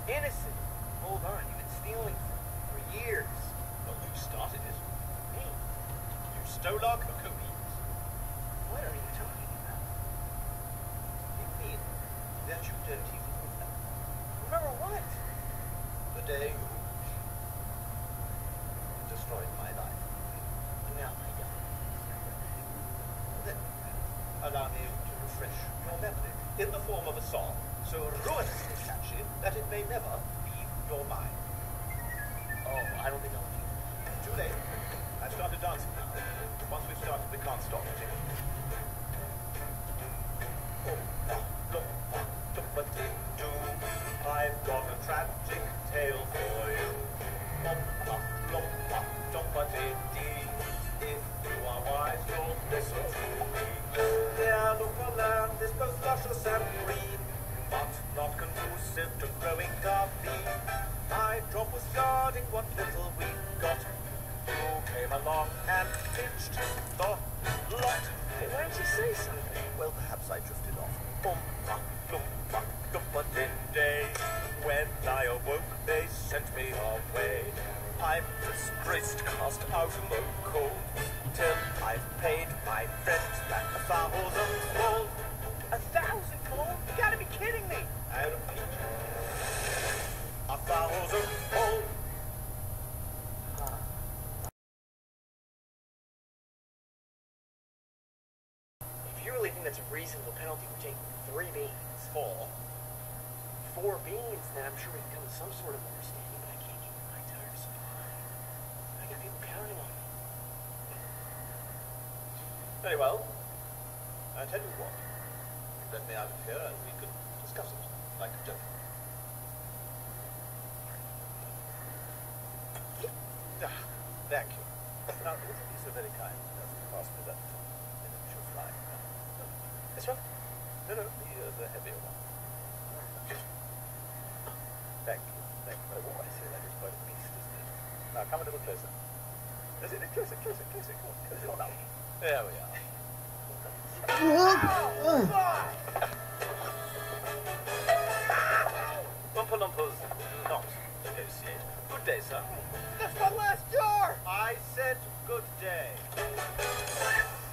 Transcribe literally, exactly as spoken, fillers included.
Innocent. Hold on, you've been stealing for, for years. Well, you started it. Me? You stole our cocoa beans. What are you talking about? You mean that you don't even remember? Remember what? The day you destroyed my life. No, I don't. Then allow me to refresh your memory in the form of a song so ruinously catchy that it may never leave your mind. Oh, I don't think I'll do that. Too late. I've started dancing now. Once we've started, we can't stop it. Oompa, loompa, loompa-dee-doo. I've got a tragic tale for you. Oompa, loompa, loompa-dee-dee. If you are wise, you'll listen to me. The Loompa land is both luscious and green, but not conducive to growing a bee. My job was guarding what little we got. You came along and pinched the lot. Hey, why didn't you say something? Well, perhaps I drifted off. Oompa, loompa, loompa-dee-day. When I awoke, they sent me away. I'm disgraced, cast out in the cold, till I've paid my friends back a thousand fold. A thousand gold? You gotta be kidding me! I repeat, a thousand fold. If you really think that's a reasonable penalty for taking three beans, Four. four beans, then I'm sure we can come to some sort of understanding, but I can't keep my entire supply. I got people counting on me. Very well. I tell you what. Let me out of here and we could discuss it like a gentleman. Ah, thank you. Now, would you be so very kind as to pass me that miniature flying gun? This one? No, no, the, uh, the heavier one. Thank you. Thank you. Oh, I say that is quite a beast, isn't it? Now, come a little closer. Is it closer, closer, closer? Come on, closer. Now. There we are. Oompa Loompas not negotiate. Good day, sir. That's my last jar! I said good day.